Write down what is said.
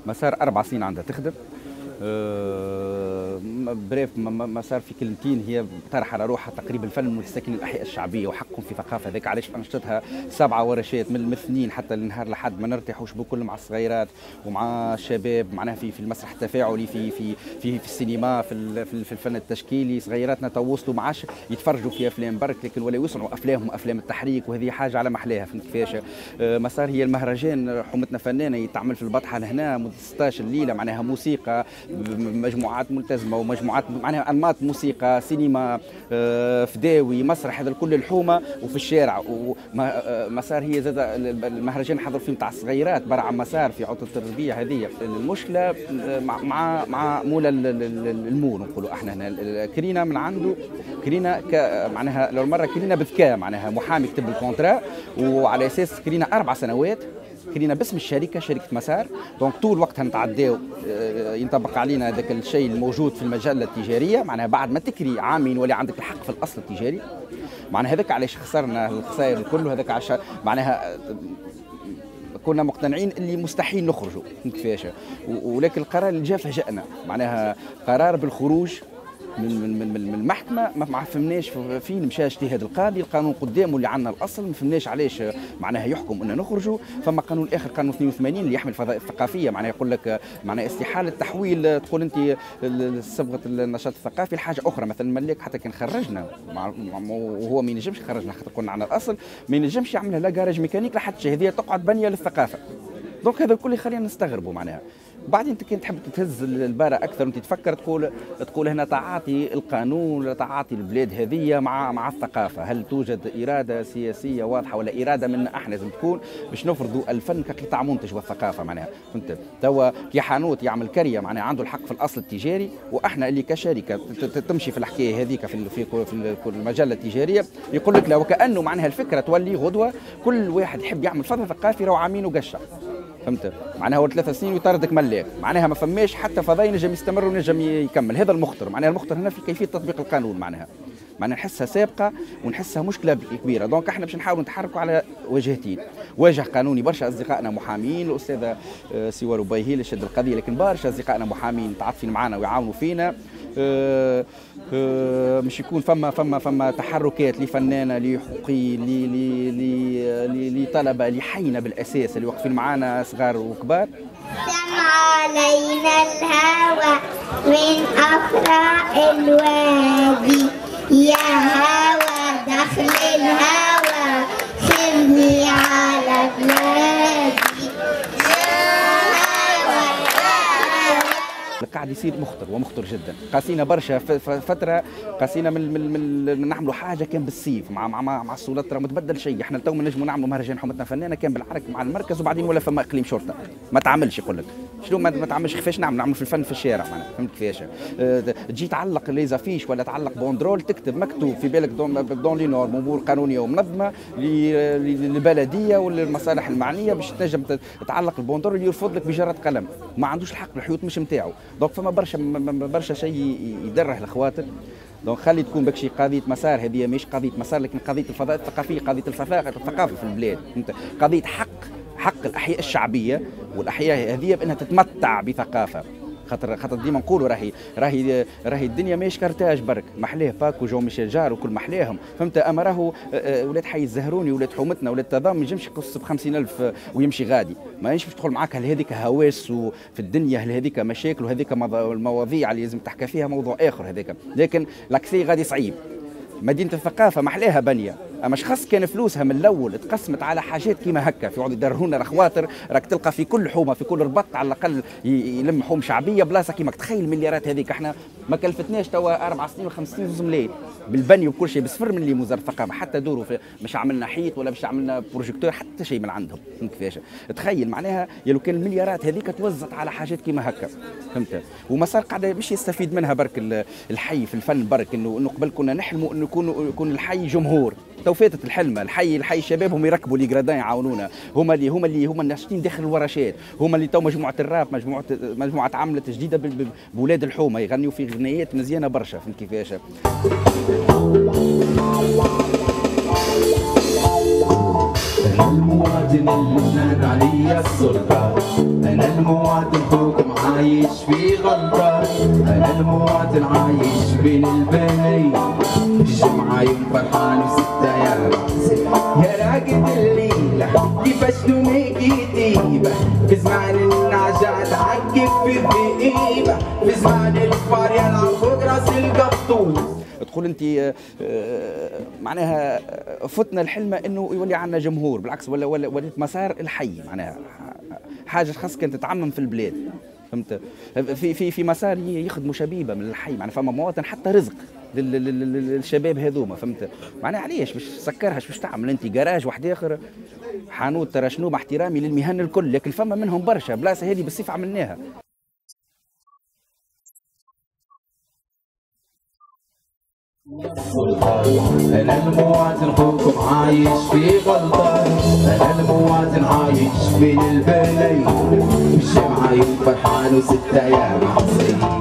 مسار 4 سنين عندها تخدم. بريف ما صار في كلمتين، هي طرح على روحها تقريبا الفن المتساكن الاحياء الشعبيه وحقهم في ثقافه. هذاك علاش انشطتها 7 ورشات من الاثنين حتى النهار لحد ما نرتاحوش بكل مع الصغيرات ومع الشباب، معناها في المسرح التفاعلي، في السينما، في الفن التشكيلي. صغيراتنا توصلوا ما عادش يتفرجوا في افلام برك، لكن ولا يصنعوا افلامهم، افلام التحريك، وهذه حاجه على محلاها. فهمت كيفاش؟ مسار هي المهرجان حومتنا فنانه يتعمل في البطحه لهنا مده 16 ليله، معناها موسيقى، مجموعات ملتزمه ومجموعات معناها انماط موسيقى، سينما، فداوي، مسرح، هذا الكل الحومه وفي الشارع. ومسار هي زاد المهرجان حضر فيه نتاع الصغيرات برع مسار في عطله الربيع. هذه المشكله مع مولا المول نقولوا احنا هنا. كرينا من عنده كرينا معناها لو مره كرينا بذكاء، معناها محامي كتب الكونترا، وعلى اساس كرينا 4 سنوات كرينا باسم الشركه، شركه مسار. دونك طول وقتها نتعداو ينطبق علينا هذاك الشيء الموجود في المجله التجاريه، معناها بعد ما تكري عامين ولا عندك الحق في الاصل التجاري. معناها هذاك علاش خسرنا الخسائر الكل، هذاك عشان معناها كنا مقتنعين اللي مستحيل نخرجوا كيفاش. ولكن القرار اللي جاء فاجأنا، معناها قرار بالخروج من المحكمه. ما فهمناش فين مشى اجتهاد القاضي، القانون قدامه اللي عندنا الاصل، ما فهمناش علاش معناها يحكم ان نخرجوا. فما قانون اخر، قانون 82 اللي يحمي الفضاء الثقافيه، معناها يقول لك معناها استحاله تحويل، تقول انت صبغه النشاط الثقافي لحاجه اخرى. مثلا الملاك حتى كان خرجنا وهو ما ينجمش يخرجنا خاطر كنا عندنا الاصل، ما ينجمش يعملها لا جراج ميكانيك لا حتى شيء، هذه تقعد بنيه للثقافه. دونك هذا الكل يخلينا نستغربوا معناها. بعدين انت كنت تحب تهز البارة اكثر وانت تفكر تقول هنا تعاطي القانون، تعاطي البلاد هذه مع الثقافه. هل توجد اراده سياسيه واضحه ولا اراده منا احنا لازم تكون باش نفرضوا الفن كقطاع منتج والثقافه؟ معناها فهمت توا كي حانوت يعمل كريه معناها عنده الحق في الاصل التجاري، واحنا اللي كشركه تمشي في الحكايه هذيك في المجله التجاريه يقول لك لا، وكانه معناها الفكره تولي غدوه كل واحد يحب يعمل فضل ثقافي راهو عامين وقشه. فهمت؟ معناها هو 3 سنين ويطردك ملاك، معناها ما فماش حتى فضاء ينجم يستمر ونجم يكمل. هذا المخطر، معناها المخطر هنا في كيفيه تطبيق القانون. معناها نحسها سابقه ونحسها مشكله كبيره. دونك احنا باش نحاولوا نتحركوا على وجهتين، وجه قانوني. برشا اصدقائنا محامين، الاستاذه سوار وبيهي اللي شد القضيه، لكن برشا اصدقائنا محامين متعاطفين معنا ويعاونوا فينا. مش يكون فما تحركات لفنانه لحقوقي لطلبه لحينا بالاساس اللي واقفين معنا صغار وكبار. سمع علينا الهوى من افراح الوادي، يا هوى دخل الهوى سيبني على بلادي. قاعد يصير مخطر جدا. قاسينا برشا فتره، قاسينا من نعملوا حاجه كان بالسيف مع السلطه، ما تبدل شيء. احنا تو نجموا نعملوا مهرجان حومتنا فنانه كان بالعرك مع المركز، وبعدين ولا فما اقليم شرطه ما تعملش. يقول لك شنو ما تعملش؟ كيفاش نعمل في الفن في الشارع معناها. فهمت كيفاش؟ تجي تعلق ليزافيش ولا تعلق بوندرول، تكتب مكتوب في بالك دون لي نورم، امور قانونيه ومنظمه للبلديه والمصالح المعنيه باش تنجم تعلق البوندرول يرفض لك بجره قلم. ما عندوش الحق، الحيوط مش نتاعو. دونك فما برشا شيء يدره الخواطر. دونك خلي تكون بكشي قضيه مسار، هذه مش قضيه مسار لكن قضيه الفضاء الثقافيه، قضيه الثقافه في البلاد. انت قضيه حق الاحياء الشعبيه والاحياء هذه بانها تتمتع بثقافه. خاطر ديما نقولوا راهي الدنيا ماهيش كرتاج برك، محلاه باك وجو ميشيل جار وكل محلاهم. فهمت؟ اما راهو ولاد حي الزهروني ولاد حومتنا ولاد تضام ما ينجمش يقص ب 50,000 ويمشي غادي. ما ينجمش تدخل معاك هل هذيك هواس وفي الدنيا، هل هذيك مشاكل وهذيك المواضيع اللي لازم تحكي فيها موضوع اخر هذاك. لكن لاكسي غادي صعيب. مدينه الثقافه محلاها بنيه، اما شخص كان فلوسها من الاول تقسمت على حاجات كيما هكا في يقعدوا يدرهونا الخواطر. راك تلقى في كل حومه في كل ربط على الاقل يلم حوم شعبيه بلاصه كيما تخيل المليارات هذيك. احنا ما كلفتناش توا 4 سنين و5 سنين ملايين بالبني وكل شيء بصفر من اللي وزاره الثقافه. حتى دوروا مش عملنا حيط ولا مش عملنا بروجيكتور، حتى شيء من عندهم. فهمت كيفاش؟ تخيل معناها يلو كان المليارات هذيك توزت على حاجات كيما هكا. فهمت؟ ومسار قاعد مش يستفيد منها برك الحي في الفن برك، انه قبل كنا نحلموا انه يكون الحي جمهور. تو فاتت الحلمه. الحي الشباب هم يركبوا لي جرادان يعاونونا، هم الناشطين داخل الورشات، هم اللي تو مجموعه الراب، مجموعه عملت جديده بولاد الحومه يغنيوا في غنيات مزيانه برشا. فهمت كيفاش؟ المواطن اللبنان علي السلطة، أنا المواطن فوقكم عايش في غلطة، أنا المواطن عايش بين البنين، الجمعة يوم فرحان وستة يا معسل، يا راقد الليلة كيفاش نومي طيبة، في زمان النعجة تعقب في الذئيبة، في زمان الفار يلعب فوق راس القطوس. تقول انت معناها فتنا الحلمه انه يولي عندنا جمهور، بالعكس ولا وليت مسار الحي، معناها حاجه خاصة كانت تتعمم في البلاد، فهمت؟ في مسار يخدموا شبيبه من الحي، معناها فما مواطن حتى رزق للشباب هذوما، فهمت؟ معناها علاش باش تسكرها؟ باش تعمل انت جراج واحد اخر حانوت ترى شنو، مع احترامي للمهن الكل، لكن فما منهم برشا بلاصه هذه بالصيف عملناها. أنا المواطن فوقكم عايش في غلطة، أنا المواطن عايش بين البلين، الجمعة يوم فرحان وستة يا معصية.